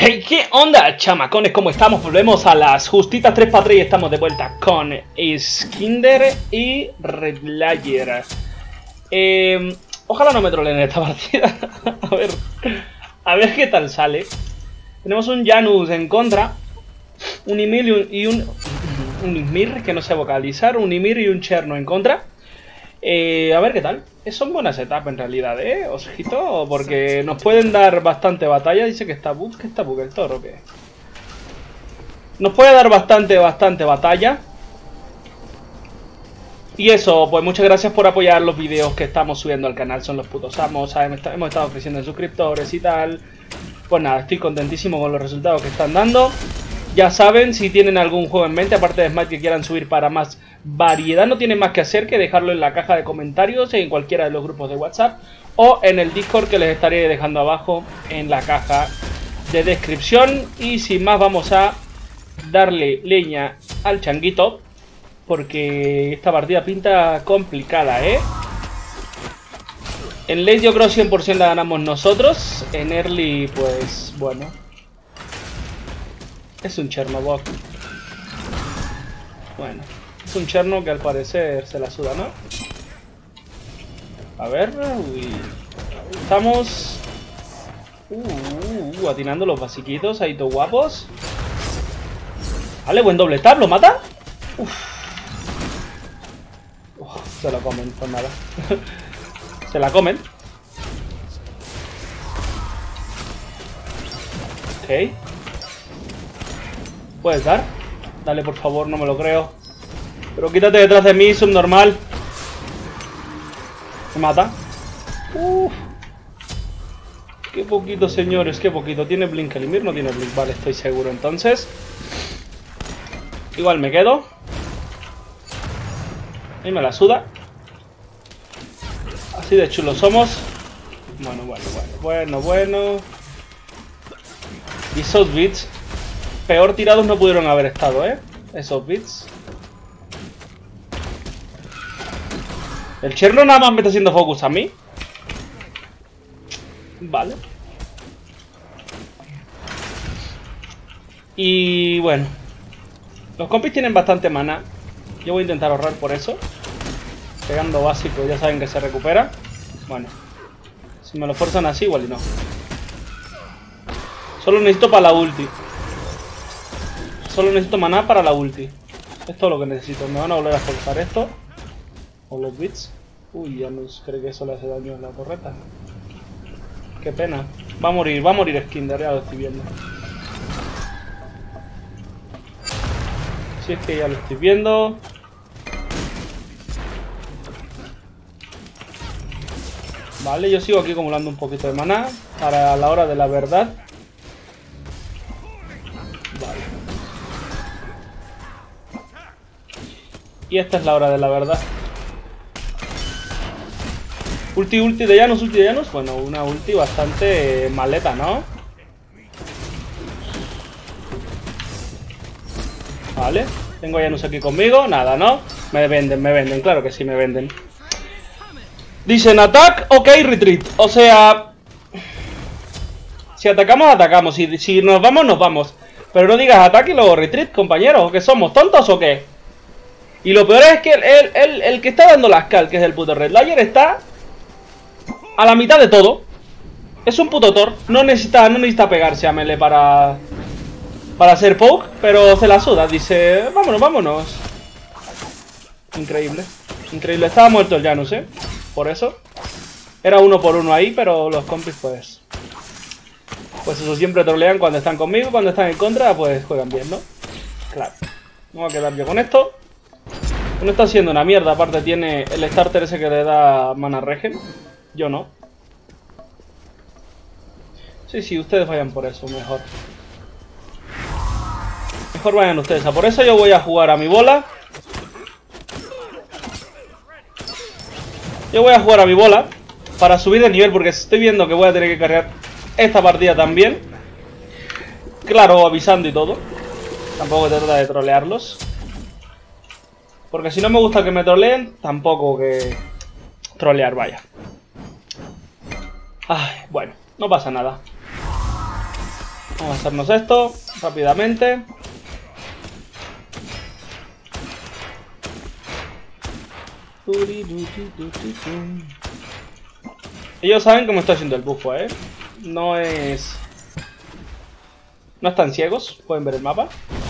Hey, ¿qué onda, chamacones? ¿Cómo estamos? Volvemos a las justitas 3x3 y estamos de vuelta con Skinder y Redlayer. Ojalá no me troleen en esta partida. A ver qué tal sale. Tenemos un Janus en contra, un Ymir y un Ymir, que no sé vocalizar, un Ymir y un Cherno en contra. A ver qué tal. Son buenas etapas en realidad, ojito, porque nos pueden dar bastante batalla. Dice que está bug, el toro, ¿qué? Nos puede dar bastante batalla. Y eso, pues muchas gracias por apoyar los vídeos que estamos subiendo al canal. Son los putos amos, hemos estado creciendo en suscriptores y tal. Pues nada, estoy contentísimo con los resultados que están dando. Ya saben, si tienen algún juego en mente, aparte de Smite, que quieran subir para más variedad, no tienen más que hacer que dejarlo en la caja de comentarios, en cualquiera de los grupos de WhatsApp o en el Discord, que les estaré dejando abajo en la caja de descripción. Y sin más, vamos a darle leña al changuito, porque esta partida pinta complicada, En late yo creo 100% la ganamos nosotros. En early, pues bueno, es un Chernobyl. Bueno, es un Cherno que al parecer se la suda, ¿no? A ver, uy. Estamos atinando los basiquitos, ahí todos guapos. Vale, buen doble tap, ¿lo mata? Se lo comen, pues nada. Se la comen. Ok. ¿Puedes dar? Dale, por favor, no me lo creo. Pero quítate detrás de mí, subnormal. Me mata. Qué poquito, señores, qué poquito. ¿Tiene blink el Ymir? No tiene blink. Vale, estoy seguro entonces. Igual me quedo. Ahí me la suda. Así de chulos somos. Bueno. Y esos bits, peor tirados no pudieron haber estado, esos bits. El Cherno nada más me está haciendo focus a mí. Vale. Y bueno, los compis tienen bastante mana. Yo voy a intentar ahorrar por eso. Pegando básico, ya saben que se recupera. Bueno, si me lo forzan así, igual y no. Solo necesito para la ulti. Solo necesito maná para la ulti. Es todo lo que necesito. Me van a volver a forzar esto. O los bits. Uy, ya no creo que eso le hace daño a la torreta. Qué pena. Va a morir Skinder, ya lo estoy viendo. Si es que ya lo estoy viendo. Vale, yo sigo aquí acumulando un poquito de maná para la hora de la verdad. Vale. Y esta es la hora de la verdad. Ulti de Janus, Bueno, una ulti bastante maleta, ¿no? Vale. Tengo a Janus aquí conmigo. Nada, ¿no? Me venden. Claro que sí, me venden. Dicen attack, ok, retreat. O sea, si atacamos, atacamos. Si nos vamos, nos vamos. Pero no digas ataque y luego retreat, compañeros. ¿Que somos tontos o qué? Y lo peor es que el que está dando las cal, que es el puto Redlayer, está a la mitad de todo. Es un puto Thor. No necesita pegarse a melee para hacer poke, pero se la suda. Dice, vámonos. Increíble. Estaba muerto el Janus, por eso. Era 1 por 1 ahí, pero los compis pues eso, siempre trolean cuando están conmigo. Cuando están en contra, pues juegan bien, ¿no? Claro. Me voy a quedar yo con esto. No está haciendo una mierda. Aparte tiene el starter ese que le da mana regen. Yo no. Sí, ustedes vayan por eso, mejor. Mejor vayan ustedes a por eso. Yo voy a jugar a mi bola. Para subir de nivel, porque estoy viendo que voy a tener que cargar esta partida también. Claro, avisando y todo. Tampoco se trata de trolearlos, porque si no me gusta que me troleen, tampoco que trolear, vaya. Ay, bueno, no pasa nada. Vamos a hacernos esto rápidamente. Ellos saben cómo está haciendo el bufo, ¿eh? No están ciegos, pueden ver el mapa.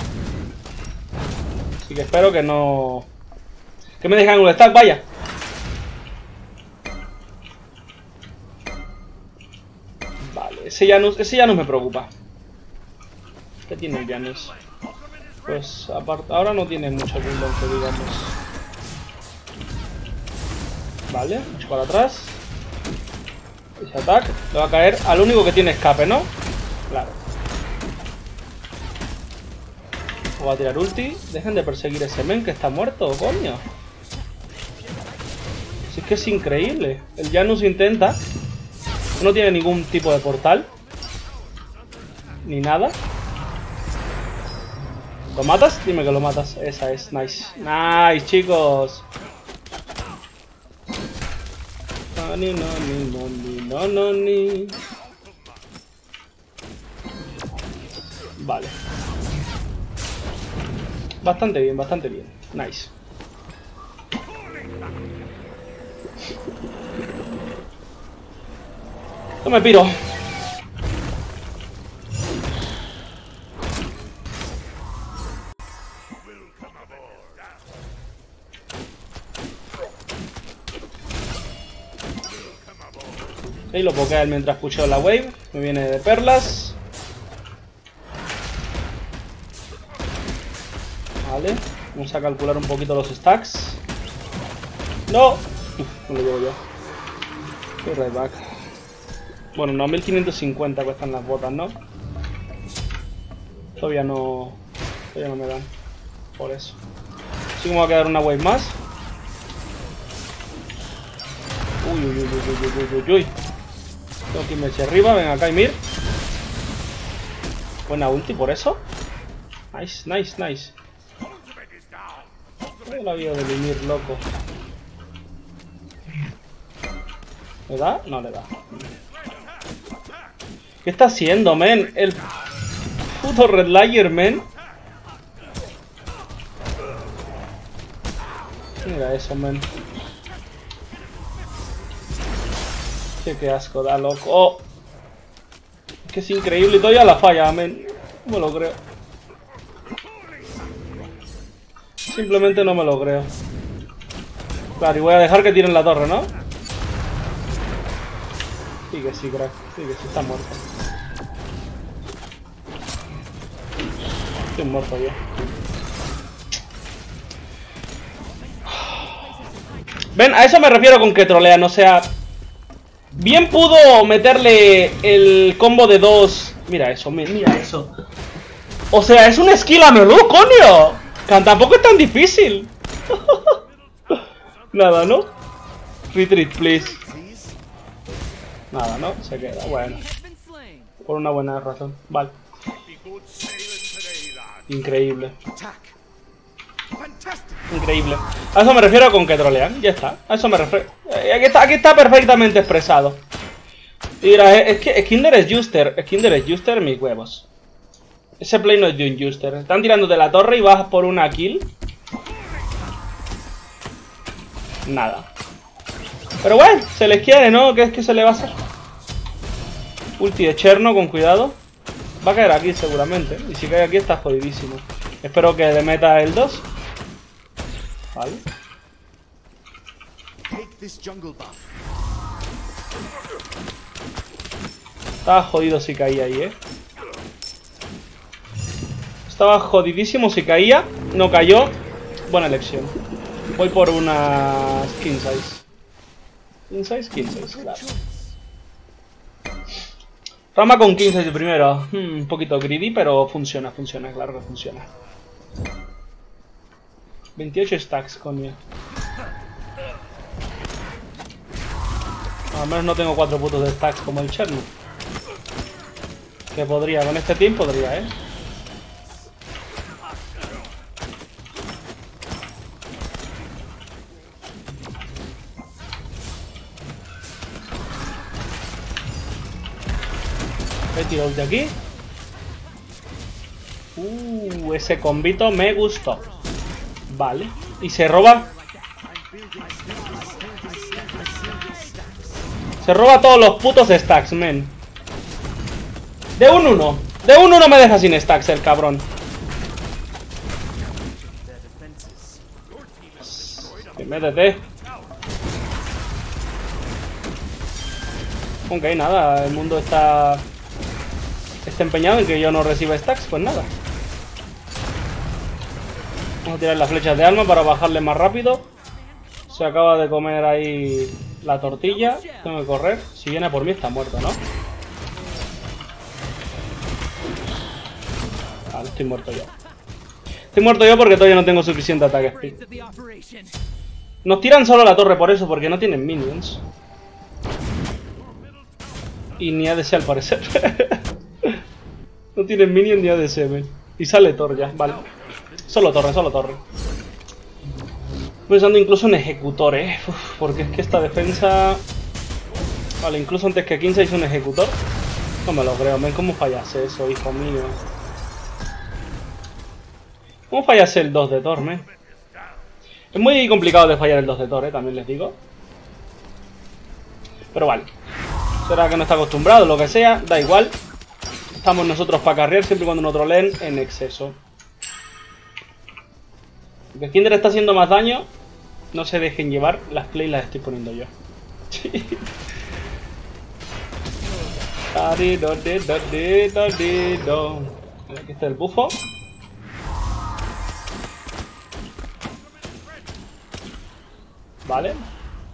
Así que espero que no... Que me dejen un stack, vaya. Vale, ese Janus me preocupa. ¿Qué tiene el Janus? Pues aparte, ahora no tiene mucho cooldown, que digamos. Vale, mucho para atrás. Ese ataque le va a caer al único que tiene escape, ¿no? Claro. Voy a tirar ulti. Dejen de perseguir a ese men que está muerto, coño. Si es que es increíble. El Janus intenta. No tiene ningún tipo de portal. Ni nada. ¿Lo matas? Dime que lo matas. Esa es, nice. Nice, chicos. No. Vale. Bastante bien, bastante bien. Nice. Yo me piro. Y lo pokea mientras pusheo la wave. Me viene de perlas. Vale. Vamos a calcular un poquito los stacks. ¡No! No lo llevo yo. Qué redback. Bueno, no, 1550 cuestan las botas, ¿no? Todavía no me dan. Por eso. Así que me va a quedar una wave más. Uy. Tengo que irme hacia arriba. Ven acá, Ymir. Buena ulti por eso. Nice. La vida del Ymir, loco. ¿Le da? No le da. ¿Qué está haciendo, men? El puto Redlayer, men. Mira eso, men. Qué asco da, loco. Oh. Es que es increíble y todavía la falla, men. No me lo creo. Simplemente no me lo creo. Claro, y voy a dejar que tiren la torre, ¿no? Sí que sí, crack. Sí que sí, está muerto. Estoy muerto yo. Ven, a eso me refiero con que trolean, o sea... Bien pudo meterle el combo de dos... Mira eso, mira eso. O sea, es un skill a menú, coño. Tampoco es tan difícil. Nada, ¿no? Retreat, please. Nada, ¿no? Se queda, bueno. Por una buena razón. Vale. Increíble. Increíble. A eso me refiero con que trolean. Ya está. A eso me refiero. Aquí está perfectamente expresado. Y mira, es que Skinder es Juster. Skinder es Juster, mis huevos. Ese play no es de un Juster. Están tirando de la torre y vas por una kill. Nada. Pero bueno, se les quiere, ¿no? ¿Qué es que se le va a hacer? Ulti de Cherno, con cuidado. Va a caer aquí seguramente. Y si cae aquí está jodidísimo. Espero que le meta el 2. Vale. Estaba jodido si caía ahí, ¿eh? Estaba jodidísimo si caía. No cayó. Buena elección. Voy por una skin size. Skin size, claro. Rama con 15 de primero. Un poquito greedy, pero funciona, claro que funciona. 28 stacks, coño. Al menos no tengo 4 putos de stacks como el Cherno. Que podría, con este team podría, ¿eh? He tirado de aquí. Ese combito me gustó. Vale. Y se roba. Se roba todos los putos stacks, men. De un 1. De un 1 me deja sin stacks el cabrón. Métete. Ok, nada, el mundo está empeñado en que yo no reciba stacks, pues nada. Vamos a tirar las flechas de alma para bajarle más rápido. Se acaba de comer ahí la tortilla. Tengo que correr. Si viene a por mí está muerto, ¿no? Vale, estoy muerto yo. Estoy muerto yo porque todavía no tengo suficiente ataque speed. Nos tiran solo la torre por eso, porque no tienen minions. Y ni ADC al parecer. No tienen minion ni ADC, men. Y sale Thor ya, vale. Solo torre, solo torre. Estoy pensando incluso en ejecutor, porque es que esta defensa... Vale, incluso antes que 15 hizo un ejecutor. No me lo creo, men. ¿Cómo fallase eso, hijo mío? ¿Cómo fallase el 2 de Thor, men? Es muy complicado de fallar el 2 de Thor, también les digo. Pero vale. Será que no está acostumbrado, lo que sea, da igual. Estamos nosotros para carrear siempre y cuando no troleen en exceso. Que Kinder está haciendo más daño. No se dejen llevar, las plays las estoy poniendo yo. Aquí está el bufo. Vale.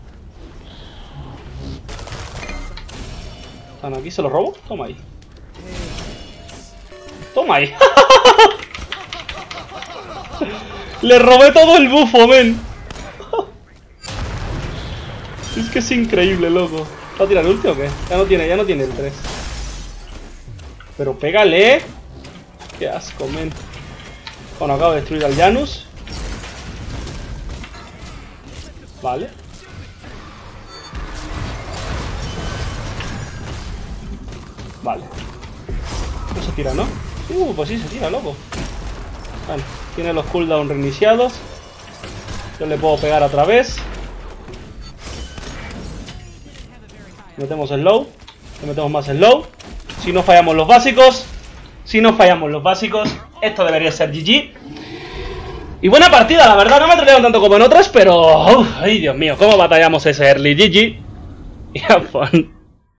¿Están aquí? ¿Se los robo? Toma ahí. Toma ahí. Le robé todo el bufo, men. Es que es increíble, loco. ¿Va a tirar el ulti o qué? Ya no tiene el 3. Pero pégale. Qué asco, men. Bueno, acabo de destruir al Janus. Vale. Vale. No se tira, ¿no? Pues sí se tira, loco. Bueno, tiene los cooldowns reiniciados. Yo le puedo pegar otra vez. Metemos slow. Le metemos más slow. Si no fallamos los básicos. Esto debería ser GG. Y buena partida, la verdad. No me trolearon tanto como en otras, pero... ay, Dios mío, cómo batallamos ese early. GG. Y have fun.